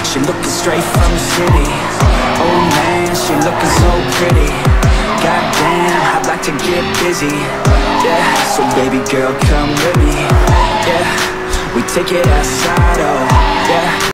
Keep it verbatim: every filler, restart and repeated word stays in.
She looking straight from the city. Oh man, she looking so pretty. Goddamn, I'd like to get busy. Yeah, so baby girl, come with me. Yeah, we take it outside, oh yeah.